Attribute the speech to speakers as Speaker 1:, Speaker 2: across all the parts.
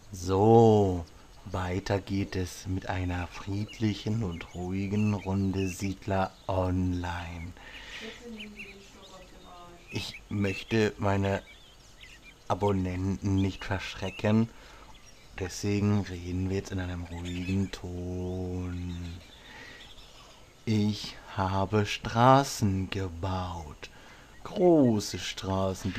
Speaker 1: So, weiter geht es mit einer friedlichen und ruhigen Runde Siedler Online. Ich möchte meine Abonnenten nicht verschrecken, deswegen reden wir jetzt in einem ruhigen Ton. Ich habe Straßen gebaut. Große Straßen,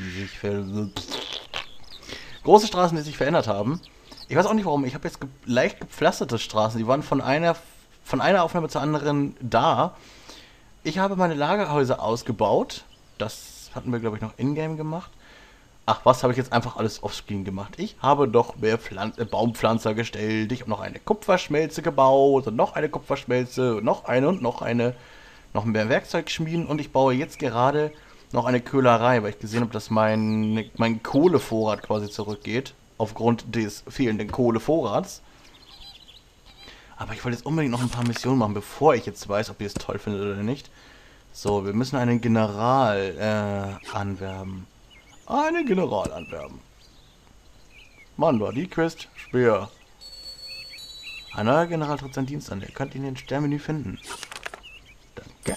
Speaker 1: große Straßen, die sich verändert haben. Ich weiß auch nicht warum. Ich habe jetzt leicht gepflasterte Straßen. Die waren von einer Aufnahme zur anderen da. Ich habe meine Lagerhäuser ausgebaut. Das hatten wir, glaube ich, noch in-game gemacht. Ach, was habe ich jetzt einfach alles offscreen gemacht? Ich habe doch mehr Baumpflanzer gestellt. Ich habe noch eine Kupferschmelze gebaut und noch eine Kupferschmelze und noch eine und noch eine. Noch mehr Werkzeugschmieden und ich baue jetzt gerade noch eine Köhlerei, weil ich gesehen habe, dass mein Kohlevorrat quasi zurückgeht. Aufgrund des fehlenden Kohlevorrats. Aber ich wollte jetzt unbedingt noch ein paar Missionen machen, bevor ich jetzt weiß, ob ihr es toll findet oder nicht. So, wir müssen einen General anwerben. Einen General anwerben. Mann, war die Quest schwer. Ein neuer General tritt seinen Dienst an. Ihr könnt ihn in den Sternmenü finden. Danke.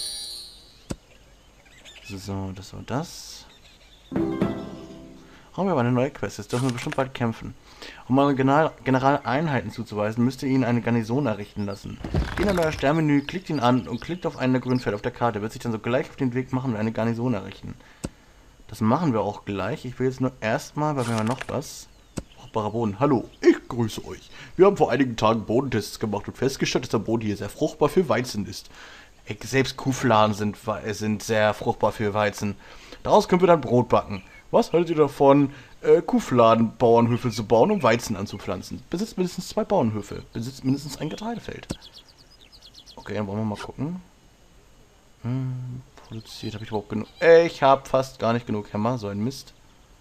Speaker 1: So, das war das. Haben wir aber eine neue Quest. Jetzt dürfen wir bestimmt bald kämpfen. Um eure Generaleinheiten zuzuweisen, müsst ihr ihnen eine Garnison errichten lassen. Geht in euer Sternmenü, klickt ihn an und klickt auf einen der grünen Felder auf der Karte. Wird sich dann so gleich auf den Weg machen und eine Garnison errichten. Das machen wir auch gleich. Ich will jetzt nur erstmal, weil wir haben noch was. Fruchtbarer Boden. Hallo, ich grüße euch. Wir haben vor einigen Tagen Bodentests gemacht und festgestellt, dass der Boden hier sehr fruchtbar für Weizen ist. Selbst Kuhfladen sind sehr fruchtbar für Weizen. Daraus können wir dann Brot backen. Was haltet ihr davon, Kuhfladen-Bauernhöfe zu bauen, um Weizen anzupflanzen? Besitzt mindestens 2 Bauernhöfe. Besitzt mindestens ein Getreidefeld. Okay, dann wollen wir mal gucken. Produziert habe ich überhaupt genug. Ich habe fast gar nicht genug Hämmer, so ein Mist.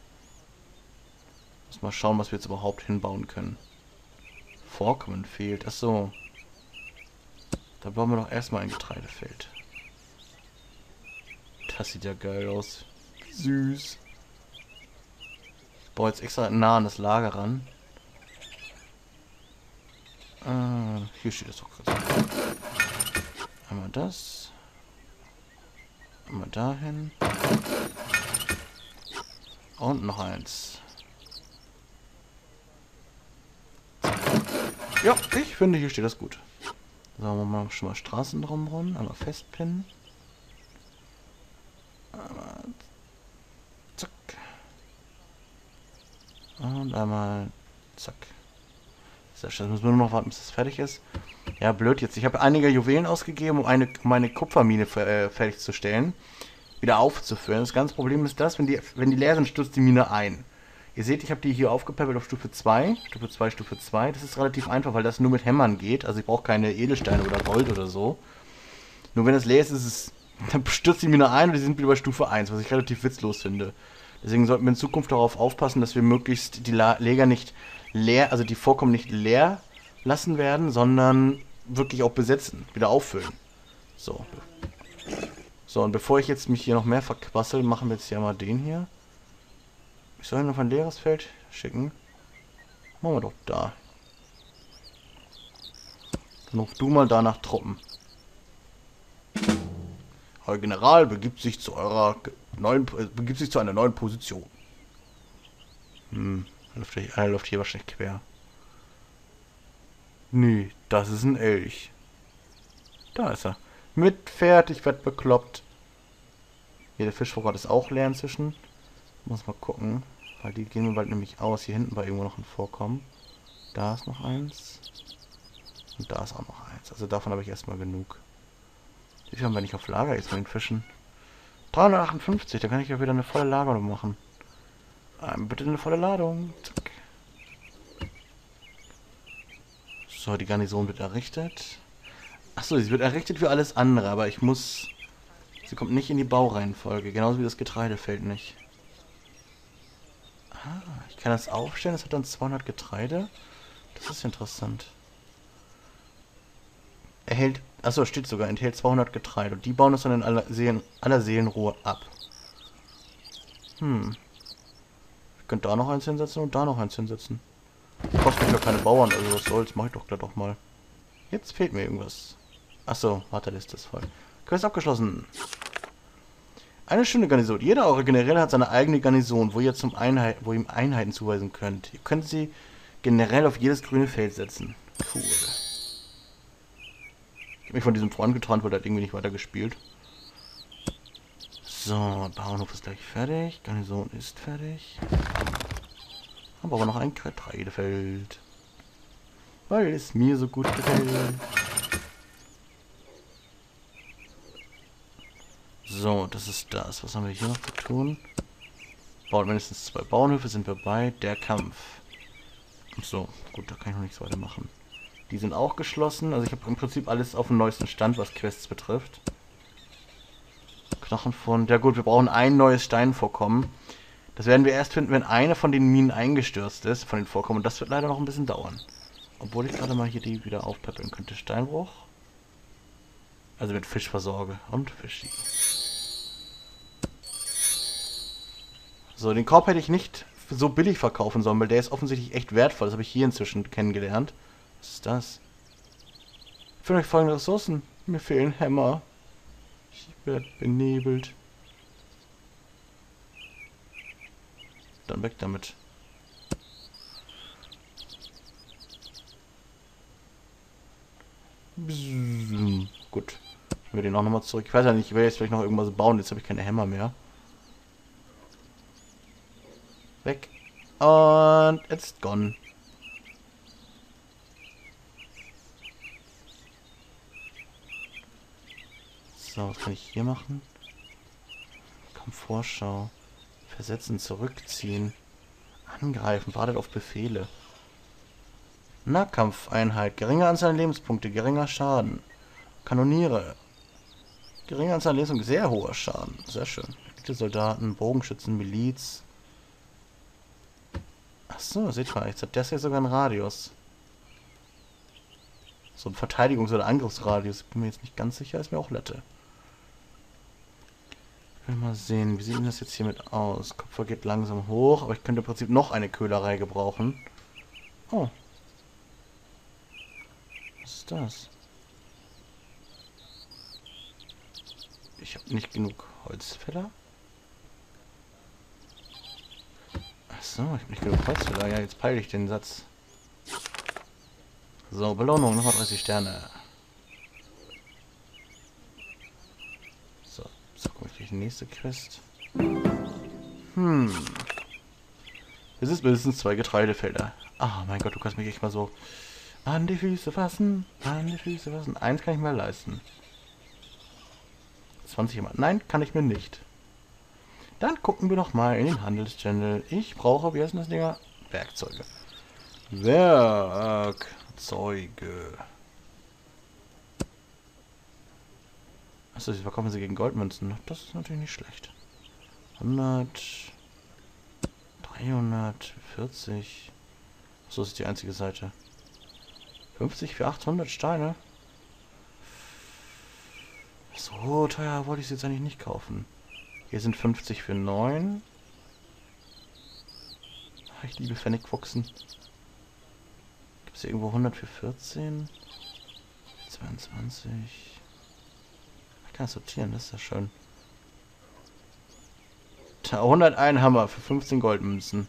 Speaker 1: Muss mal schauen, was wir jetzt überhaupt hinbauen können. Vorkommen fehlt. Achso. Da bauen wir doch erstmal ein Getreidefeld. Das sieht ja geil aus. Süß. Ich baue jetzt extra nah an das Lager ran. Hier steht das doch kurz. Einmal das. Einmal dahin. Und noch eins. Ja, ich finde, hier steht das gut. Sagen wir mal schon mal Straßen drum rum. Einmal festpinnen. Einmal. Zack. Und einmal. Zack. Sehr schön. Jetzt müssen wir nur noch warten, bis es fertig ist. Ja, blöd jetzt. Ich habe einige Juwelen ausgegeben, um meine Kupfermine fertigzustellen. Wieder aufzufüllen. Das ganze Problem ist das, wenn die leer sind, stürzt die Mine ein. Ihr seht, ich habe die hier aufgepäppelt auf Stufe 2. Stufe 2, Stufe 2. Das ist relativ einfach, weil das nur mit Hämmern geht. Also ich brauche keine Edelsteine oder Gold oder so. Nur wenn es leer ist, dann stürzt die Mine ein und die sind wieder bei Stufe 1, was ich relativ witzlos finde. Deswegen sollten wir in Zukunft darauf aufpassen, dass wir möglichst die Lager nicht leer, also die Vorkommen nicht leer lassen werden, sondern wirklich auch besetzen, wieder auffüllen. So. So, und bevor ich jetzt mich hier noch mehr verquassel, machen wir jetzt hier mal den hier. Ich soll ihn auf ein leeres Feld schicken. Machen wir doch da. Dann ruf du mal da nach Truppen. Euer General begibt sich zu einer neuen Position. Er läuft hier wahrscheinlich quer. Nee, das ist ein Elch. Da ist er. Mit Pferd, ich werd bekloppt. Hier, der Fischvorrat ist auch leer inzwischen. Muss mal gucken. Weil die gehen mir bald nämlich aus. Hier hinten war irgendwo noch ein Vorkommen. Da ist noch eins. Und da ist auch noch eins. Also davon habe ich erstmal genug. Wie viel haben wir nicht auf Lager jetzt mit den Fischen? 358, da kann ich ja wieder eine volle Lagerung machen. Bitte eine volle Ladung. Zack. So, die Garnison wird errichtet. Achso, sie wird errichtet für alles andere, aber ich muss... Sie kommt nicht in die Baureihenfolge, genauso wie das Getreidefeld nicht. Ah, ich kann das aufstellen, das hat dann 200 Getreide. Das ist interessant. Erhält... Achso, steht sogar, enthält 200 Getreide. Und die bauen das dann in aller Seelenruhe ab. Ich könnte da noch eins hinsetzen und da noch eins hinsetzen. Kostet mich ja keine Bauern, also was soll's, mach ich doch gleich doch mal. Jetzt fehlt mir irgendwas. Achso, Warteliste ist voll. Quest abgeschlossen. Eine schöne Garnison. Jeder eurer Generäle hat seine eigene Garnison, wo ihr ihm Einheiten zuweisen könnt. Ihr könnt sie generell auf jedes grüne Feld setzen. Cool. Ich habe mich von diesem Freund getrennt, weil der hat irgendwie nicht weiter gespielt. So, Bauernhof ist gleich fertig. Garnison ist fertig. Haben aber noch ein Getreidefeld. Weil es mir so gut gefällt. So, das ist das. Was haben wir hier noch zu tun? Bauen mindestens 2 Bauernhöfe, sind wir bei. Der Kampf. So, gut, da kann ich noch nichts weiter machen. Die sind auch geschlossen. Also ich habe im Prinzip alles auf dem neuesten Stand, was Quests betrifft. Knochenfund. Ja gut, wir brauchen ein neues Steinvorkommen. Das werden wir erst finden, wenn eine von den Minen eingestürzt ist, von den Vorkommen. Und das wird leider noch ein bisschen dauern. Obwohl ich gerade mal hier die wieder aufpeppeln könnte. Steinbruch. Also mit Fisch versorge. Und Fisch. So, den Korb hätte ich nicht so billig verkaufen sollen, weil der ist offensichtlich echt wertvoll. Das habe ich hier inzwischen kennengelernt. Was ist das? Für euch folgende Ressourcen. Mir fehlen Hämmer. Ich werde benebelt. Dann weg damit. Gut. Ich will den auch nochmal zurück. Ich weiß ja nicht, ich will jetzt vielleicht noch irgendwas bauen. Jetzt habe ich keine Hämmer mehr. Weg. Und it's gone. So, was kann ich hier machen? Komfortschau. Versetzen, zurückziehen. Angreifen, wartet auf Befehle. Nahkampfeinheit. Geringe Anzahl Lebenspunkte, geringer Schaden. Kanoniere. Geringe Anzahl Lebenspunkte, sehr hoher Schaden. Sehr schön. Soldaten, Bogenschützen, Miliz. Achso, seht mal, jetzt hat das hier sogar einen Radius. So ein Verteidigungs- oder Angriffsradius. Bin mir jetzt nicht ganz sicher, ist mir auch Latte. Ich will mal sehen, wie sieht denn das jetzt hiermit aus? Kupfer geht langsam hoch, aber ich könnte im Prinzip noch eine Köhlerei gebrauchen. Oh. Was ist das? Ich habe nicht genug Holzfäller. Achso, ich habe nicht genug Holzfäller. Ja, jetzt peile ich den Satz. So, Belohnung, nochmal 30 Sterne. So, komme ich durch die nächste Quest. Es ist mindestens 2 Getreidefelder. Ah, mein Gott, du kannst mich echt mal so an die Füße fassen. An die Füße fassen. Eins kann ich mir leisten. 20 immer. Nein, kann ich mir nicht. Dann gucken wir doch mal in den Handelschannel. Ich brauche, wie heißen das Dinger? Werkzeuge. Werkzeuge. Achso, sie verkaufen sie gegen Goldmünzen. Das ist natürlich nicht schlecht. 100. 340. So ist die einzige Seite. 50 für 800 Steine. So teuer wollte ich es jetzt eigentlich nicht kaufen. Hier sind 50 für 9. Ach, ich liebe Pfennigfuchsen. Gibt es hier irgendwo 100 für 14? 22. Ich kann es sortieren, das ist ja schön. 101 Hammer für 15 Goldmünzen.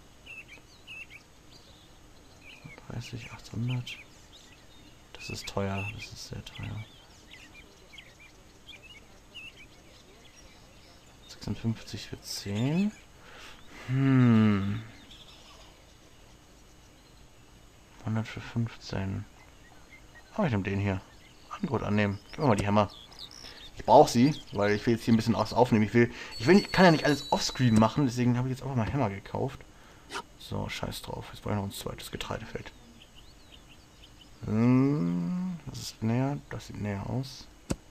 Speaker 1: 30, 800. Das ist teuer, das ist sehr teuer. 56 für 10. 100 für 15. Aber ich nehme den hier. Angebot annehmen. Gib mir mal die Hämmer. Ich brauche sie, weil ich will jetzt hier ein bisschen was aufnehmen. Ich kann ja nicht alles offscreen machen, deswegen habe ich jetzt einfach mal Hämmer gekauft. So, scheiß drauf. Jetzt brauche ich noch ein zweites Getreidefeld. Das ist näher. Das sieht näher aus.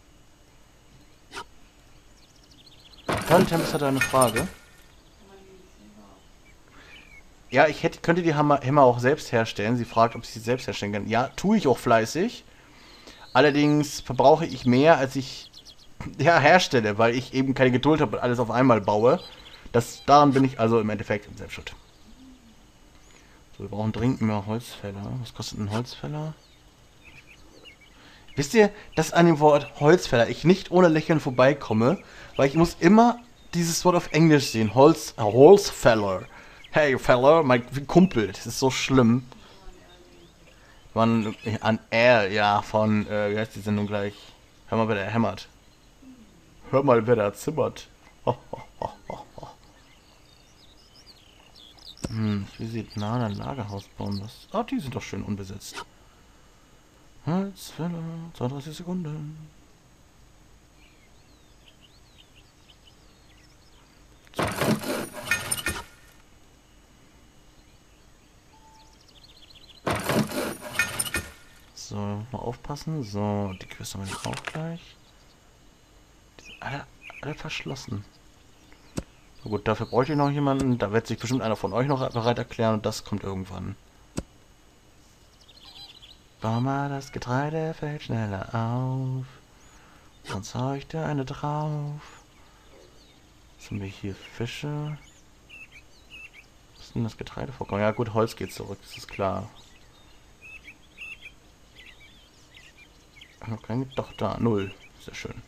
Speaker 1: Tempest hatte eine Frage. Ja, könnte die Hämmer auch selbst herstellen. Sie fragt, ob ich sie selbst herstellen kann. Ja, tue ich auch fleißig. Allerdings verbrauche ich mehr, als ich herstelle, weil ich eben keine Geduld habe und alles auf einmal baue. Daran bin ich also im Endeffekt im Selbstschutz. So, wir brauchen dringend mehr Holzfäller. Was kostet ein Holzfäller? Wisst ihr, dass an dem Wort Holzfäller ich nicht ohne Lächeln vorbeikomme, weil ich muss immer dieses Wort auf Englisch sehen. Holzfäller. Hey, Feller, mein Kumpel. Das ist so schlimm. Man, an R, ja, von, wie heißt die Sendung gleich? Hör mal, wer der hämmert. Hör mal, wer da zimmert. Ho, ho, ho, ho, ho. Ich will sie nah an ein Lagerhaus bauen. Was? Ah, die sind doch schön unbesetzt. Holzfäller, 32 Sekunden. So, mal aufpassen. So, die Quest haben wir auch gleich. Die sind alle verschlossen. So gut, dafür bräuchte ich noch jemanden. Da wird sich bestimmt einer von euch noch bereit erklären und das kommt irgendwann. Bau mal das Getreidefeld schneller auf. Sonst hau ich dir eine drauf. Was haben wir hier? Fische. Was ist denn das Getreide vorkommen? Ja gut, Holz geht zurück, das ist klar. Noch kein... Doch, da, 0. Sehr schön.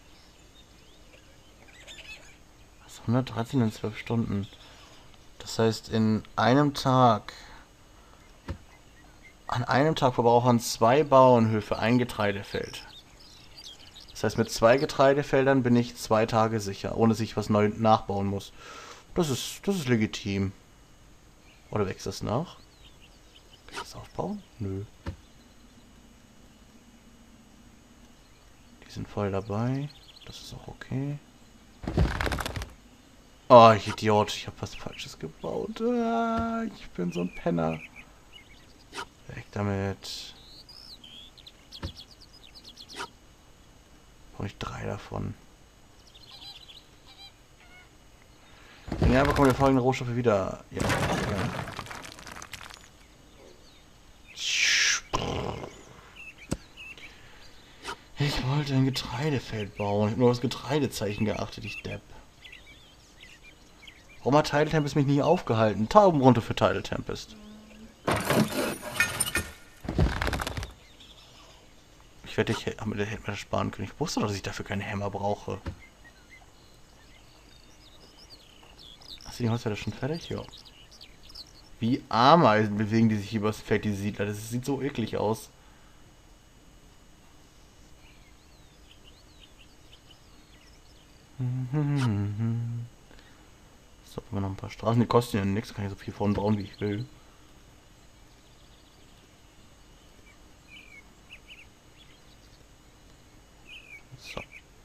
Speaker 1: Das ist 113 in 12 Stunden. Das heißt, in einem Tag... An einem Tag verbrauchen 2 Bauernhöfe ein Getreidefeld. Das heißt, mit 2 Getreidefeldern bin ich 2 Tage sicher, ohne dass ich was neu nachbauen muss. Das ist legitim. Oder wächst das nach? Kann ich das aufbauen? Nö. Die sind voll dabei. Das ist auch okay. Oh, ich Idiot. Ich habe was Falsches gebaut. Ah, ich bin so ein Penner. Weg damit. Brauche ich 3 davon. Ja, bekommen wir folgende Rohstoffe wieder. Ja, ja. Ich wollte ein Getreidefeld bauen. Ich habe nur auf das Getreidezeichen geachtet, ich Depp. Warum hat Tidal Tempest mich nie aufgehalten? Taubenrunde für Tidal Tempest. Ich wette, ich hätte mir das sparen können. Ich wusste doch, dass ich dafür keinen Hammer brauche. Hast du die Holzfäller schon fertig? Ja. Wie Ameisen bewegen die sich übers Feld, die Siedler. Das sieht so eklig aus. So, haben wir noch ein paar Straßen. Die kosten ja nichts. Kann ich so viel von bauen, wie ich will. So.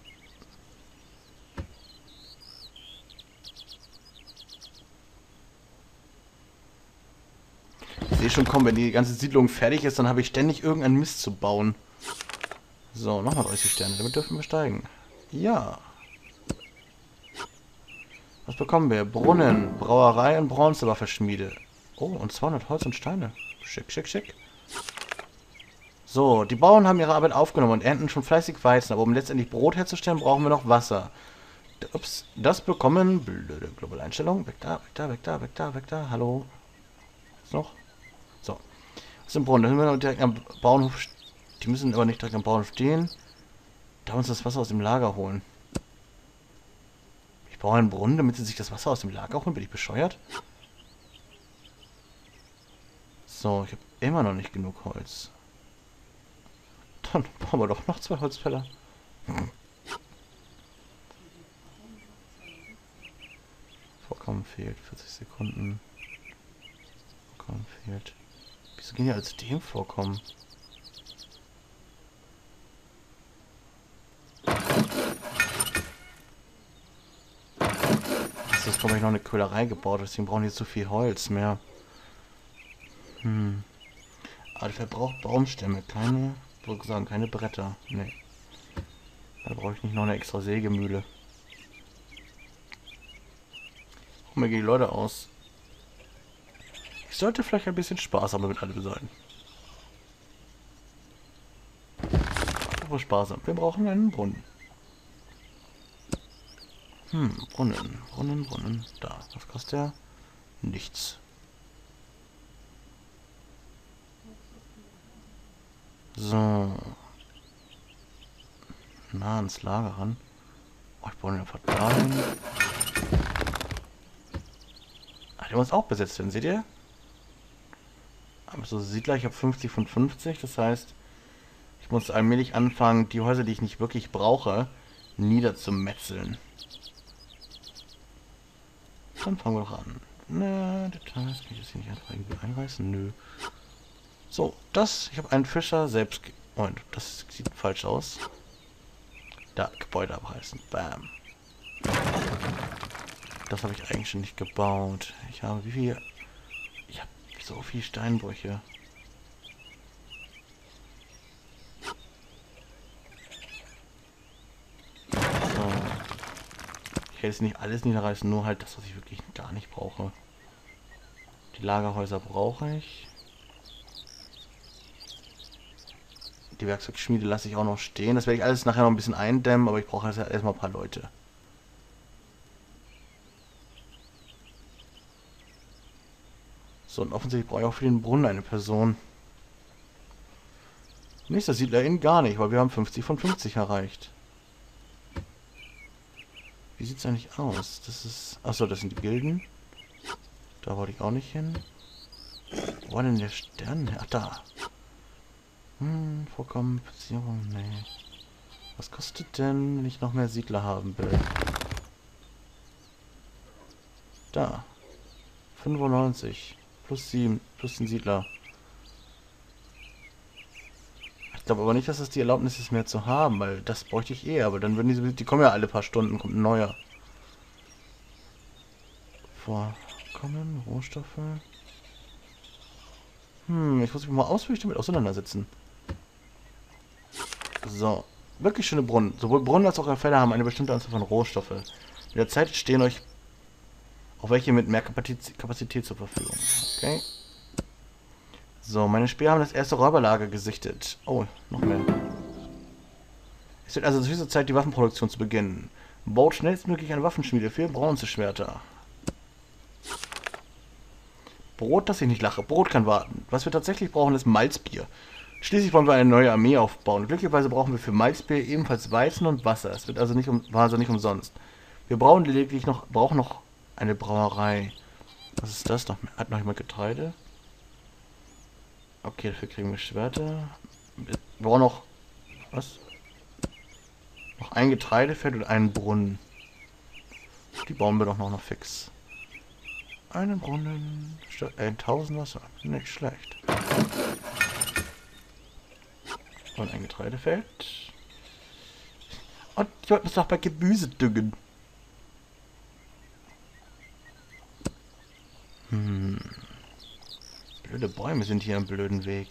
Speaker 1: Ich sehe schon kommen, wenn die ganze Siedlung fertig ist, dann habe ich ständig irgendeinen Mist zu bauen. So, nochmal 30 Sterne. Damit dürfen wir steigen. Ja. Was bekommen wir? Brunnen, Brauerei und Bronzewaffenschmiede. Oh, und 200 Holz und Steine. Schick, schick, schick. So, die Bauern haben ihre Arbeit aufgenommen und ernten schon fleißig Weizen. Aber um letztendlich Brot herzustellen, brauchen wir noch Wasser. Ups, das bekommen... Blöde globale Einstellung. Weg da, weg da, weg da, weg da, weg da. Hallo. Was noch? So. Was ist im Brunnen? Da sind wir noch direkt am Bauernhof... Die müssen aber nicht direkt am Bauernhof stehen. Da uns das Wasser aus dem Lager holen. Ich brauche einen Brunnen, damit sie sich das Wasser aus dem Lager holen. Bin ich bescheuert? So, ich habe immer noch nicht genug Holz. Dann brauchen wir doch noch 2 Holzfäller. Vorkommen fehlt. 40 Sekunden. Vorkommen fehlt. Wieso gehen die als dem vorkommen? Das habe ich noch eine Köhlerei gebaut, deswegen brauchen die zu viel Holz mehr. Aber der verbraucht Baumstämme, keine, ich würde sagen, keine Bretter. Nee. Da brauche ich nicht noch eine extra Sägemühle. Guck mal, gehen die Leute aus. Ich sollte vielleicht ein bisschen sparsam mit allem sein. Aber sparsam. Wir brauchen einen Brunnen. Brunnen. Da. Was kostet der? Nichts. So. Nah ans Lager ran. Oh, ich baue den einfach dahin. Ah, der muss auch besetzt werden, seht ihr? Aber so Siedler, ich habe 50 von 50, das heißt, ich muss allmählich anfangen, die Häuser, die ich nicht wirklich brauche, niederzumetzeln. Dann fangen wir doch an. Na, Details, kann ich das hier nicht einfach irgendwie einreißen? Nö. So, ich habe einen Fischer selbst... Moment, das sieht falsch aus. Da, Gebäude abreißen. Bam. Das habe ich eigentlich schon nicht gebaut. Ich habe wie viel... Ich habe so viel Steinbrüche. So. Ich werde jetzt nicht alles niederreißen, nur halt das, was ich wirklich gar nicht brauche. Die Lagerhäuser brauche ich. Die Werkzeugschmiede lasse ich auch noch stehen. Das werde ich alles nachher noch ein bisschen eindämmen, aber ich brauche jetzt erstmal ein paar Leute. So, und offensichtlich brauche ich auch für den Brunnen eine Person. Nächster Siedler gar nicht, weil wir haben 50 von 50 erreicht. Wie sieht es eigentlich aus? Das ist... Achso, das sind die Gilden. Da wollte ich auch nicht hin. Wo war denn der Stern? Ach, da. Vorkommenplatzierung, nee. Was kostet denn, wenn ich noch mehr Siedler haben will? Da. 95. Plus 7. Plus den Siedler. Ich glaube aber nicht, dass das die Erlaubnis ist, mehr zu haben, weil das bräuchte ich eh. Aber dann würden die kommen ja alle paar Stunden, kommt ein neuer. Vorkommen, Rohstoffe. Ich muss mich mal ausführlich damit auseinandersetzen. So. Wirklich schöne Brunnen. Sowohl Brunnen als auch Felder haben eine bestimmte Anzahl von Rohstoffe. Mit der Zeit stehen euch auch welche mit mehr Kapazität zur Verfügung. Okay. So, meine Speer haben das erste Räuberlager gesichtet. Oh, noch mehr. Es wird also höchste Zeit, die Waffenproduktion zu beginnen. Baut schnellstmöglich eine Waffenschmiede für Bronzeschwerter. Brot, dass ich nicht lache. Brot kann warten. Was wir tatsächlich brauchen, ist Malzbier. Schließlich wollen wir eine neue Armee aufbauen. Glücklicherweise brauchen wir für Malzbier ebenfalls Weizen und Wasser. Es wird also nicht umsonst. Wir brauchen lediglich noch eine Brauerei. Was ist das? Hat noch jemand Getreide? Okay, dafür kriegen wir Schwerter. Wir brauchen noch... Was? Noch ein Getreidefeld und einen Brunnen. Die bauen wir doch noch fix. Einen Brunnen... 1000 Wasser. Nicht schlecht. Und ein Getreidefeld. Und ich wollte es doch bei Gemüse düngen. Blöde Bäume sind hier am blöden Weg.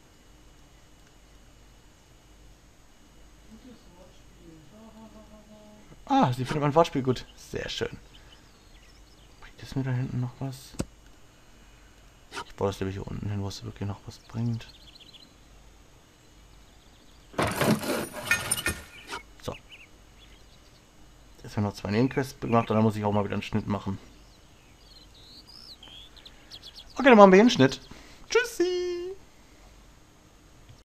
Speaker 1: Ah, sie findet mein Wortspiel gut. Sehr schön. Bringt es mir da hinten noch was? Ich baue das nämlich hier unten hin, wo es wirklich noch was bringt. So. Jetzt haben wir noch 2 Nebenquests gemacht und dann muss ich auch mal wieder einen Schnitt machen. Okay, dann machen wir hier einen Schnitt.